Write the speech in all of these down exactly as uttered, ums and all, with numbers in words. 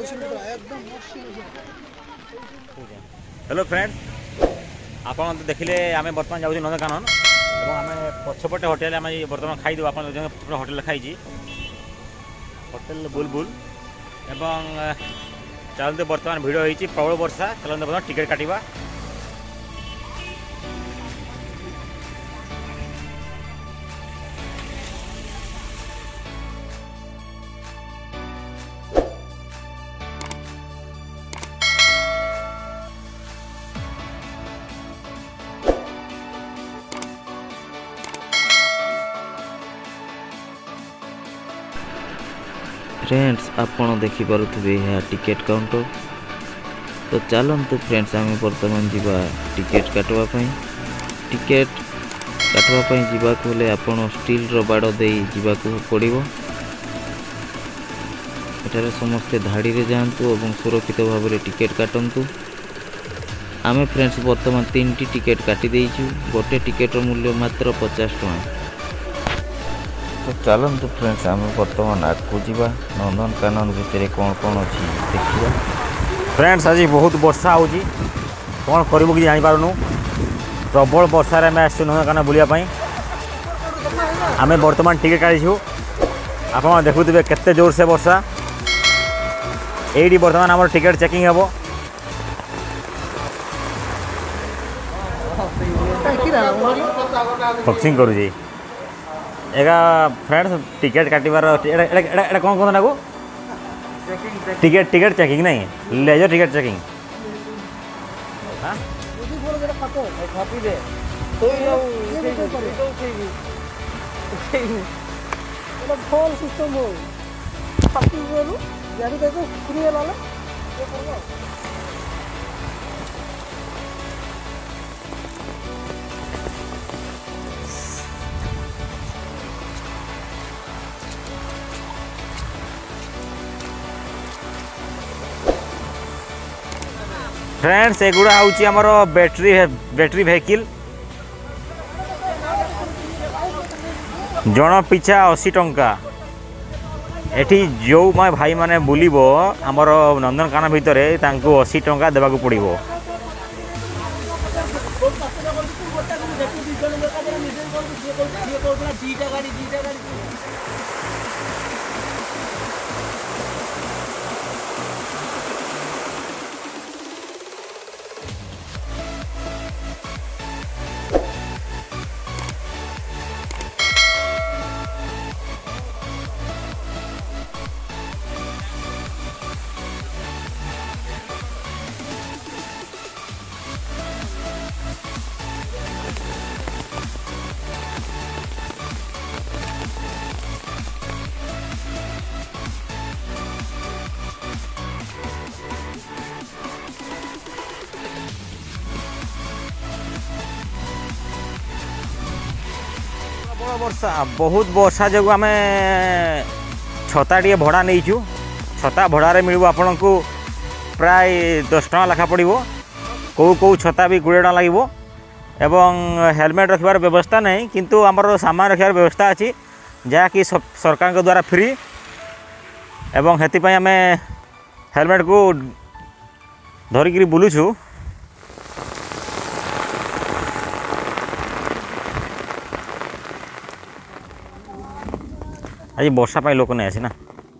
Hello friends आप देखिले आम बर्तमान जाऊँ नंदनकानन और आम पछपटे होटेल आम बर्तमान खाई आप होटेल खाई होटेल बुलबुल एवं चलते बर्तमान भिड़ होती प्रबल वर्षा चलते बर्तमान टिकेट काटिबा। फ्रेंड्स आपण देखिपे यह टिकेट काउंटर तो चलते फ्रेंड्स आम बर्तमान जीवा टिकेट काटवाई टिकेट काटवाई जीवाक हेले आपण स्टील रो बाड़ दे जीवाक पड़िबो। एठारे समस्ते धाड़ी रे जांतु एवं सुरक्षित भाव में टिकेट काटंतु। आमे फ्रेंड्स बर्तमान तीन टी टिकेट काटी देइछु गोटे टिकेट मूल्य मात्र पचास टଙ୍କା। तो चलते फ्रेंड्स आम बर्तमान आगू जावा नंदनकानन भितर कौन कौन अच्छी देखा। फ्रेंड्स आज बहुत वर्षा होची कौन करूँ कि जापारूँ प्रबल वर्षा आम आस नंदनकानन बुलायापी आम बर्तमान टिकेट काटू आप देखुवे केते जोर से वर्षा ये बर्तमान आम टिकेट चेकिंग हम बक्सिंग करुँगी एगा फ्रेंड्स टिकेट काटिबार कौन कहते ना टिकेट टिकेट चेकिंग नहीं लेजर टिकेट चेकिंग फ्रेंड्स एगुड़ा हूँ आमर बैटरी बैटरी व्हीकल जन पिछा अशी टंका एठी जो भाई माने बुलिबो आमर नंदनकानन भितर तांको अशी टंका देबाकू पड़िबो। वर्षा बहुत वर्षा जो आम छता टे भड़ा नहीं छता भड़े मिल आपण को प्राय दस टଙ୍କା लेखा पड़ो कौ कौ छता भी कोड़े टଙ୍କା लगे एवं हेलमेट रखार व्यवस्था नहीं किंतु आमर सामान रखार व्यवस्था अच्छी जहाँकि सरकार के द्वारा फ्री एवं हेतिपाई आम हेलमेट को धरिकी बुलुछु। आज वर्षा पाई लोक नहीं आसी ना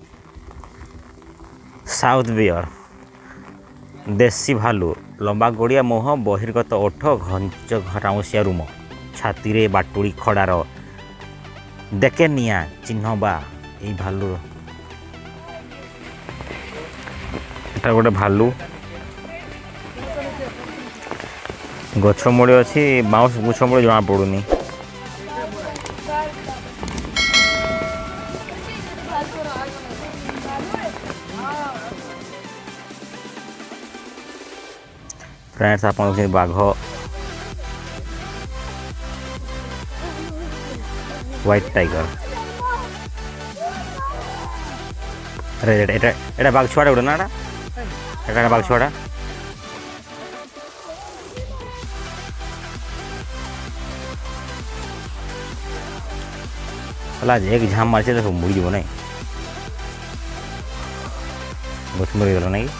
साउथ बियर देसी भालू लंबा गोड़िया मुह बहिर्गत ओठ घंच घराउसिया रूम छाती रे बाटुड़ी खड़ार देखे निया चिन्ह बा यही भालू एटा गोटे भालू गछ मूड़ी अच्छी बाउंस गुछ मूड़ी जना पड़ूनी। फ्रेंड्स आप बाघ व्हाइट टाइगर अरे एटा एटा बाघ छुआ गोटे ना एटा बाघ छुआ एक झाम मारे मुड़ी जीव ना घुसमुरी गल नहीं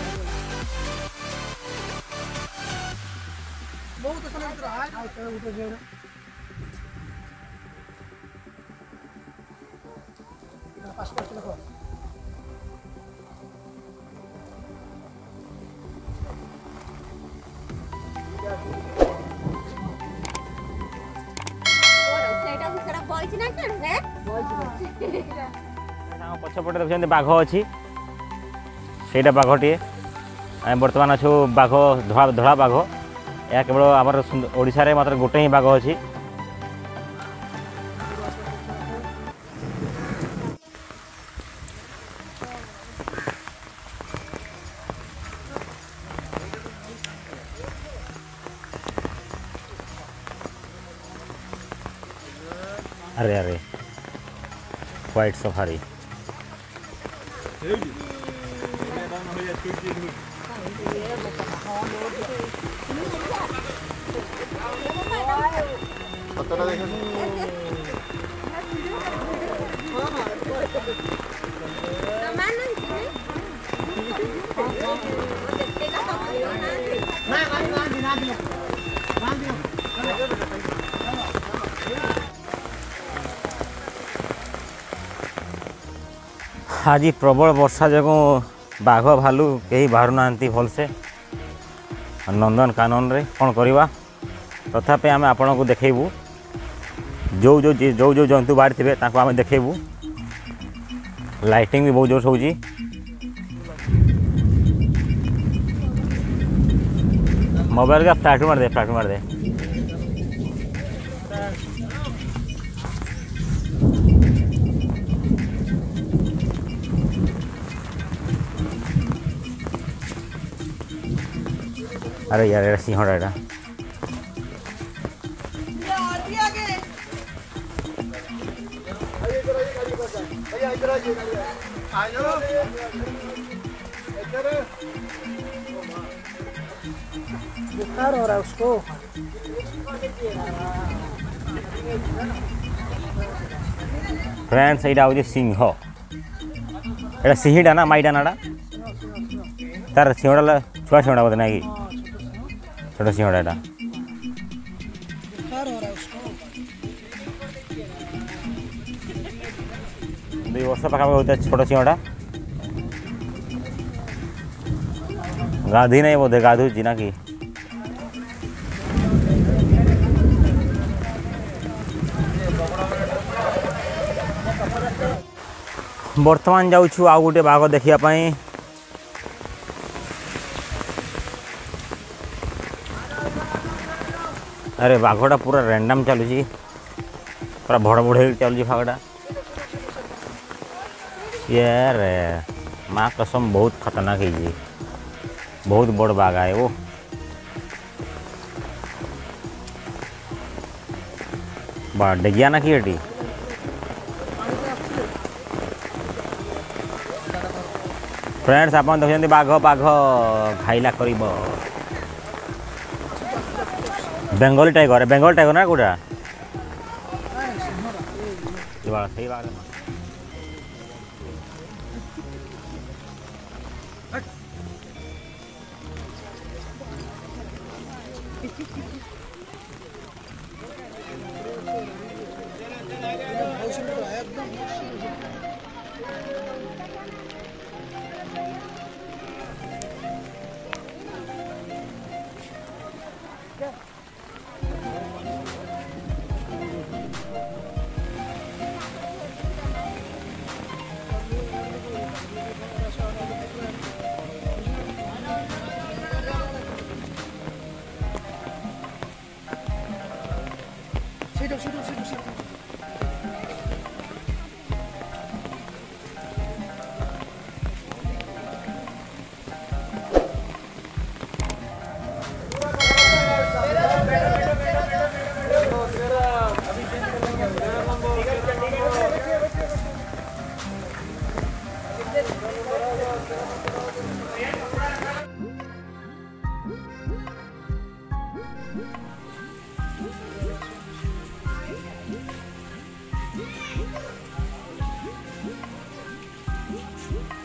पछपटे देखते बाघ अच्छी से बाघटे आम बर्तमान अच्छु बाघ धड़ा धड़ा बाघ यह केवल आम ओडिशा रे मात्र गोटे ही बाघ अच्छी अरे अरे व्हाइट सफारी आज प्रबल वर्षा जो बाघ भालू कहीं बाहर ना भलसे नंदन कानन रे कौन करवा तथापि आम आपण को देखेबू जो जो जो जो जंतु बाहर थे आम देखेबू लाइटिंग भी बहुत जोर से मोबाइल का फ्लैट मार दे फ्लैट मार दे अरे यार ये सिंहड़ा एटा बुखार हो रहा है उसको। फ्रेंड्स यहाँ हूँ सिंह एटा सिंहटा ना माईटा नाटा तार सिंहटा छुआ सिंहटा बोलते ना कि छोटा सिंहटा एटा बुखार हो रहा है उसको। दुई वर्ष पाखापाखि होता है छोट सिंहटा गाधी नहीं बोधे गाधुची ना कि बर्तमान जाऊँ आउ गोटे बाघ देखापी अरे बाघटा पूरा रैंडम चलुची पूरा भड़ भड़ चलुची बाघटा ये रे माँ कसम बहुत खतरनाक है बहुत बड़ बाघ है वो बा डेगिया ना कि एटी फ्रेंड्स आप देखते बाघ बाघ खाइला कर बेंगल टाइगर बेंगल टाइगर ना कौटा सही बाघ Sido, sido, sido, sido. Thank you.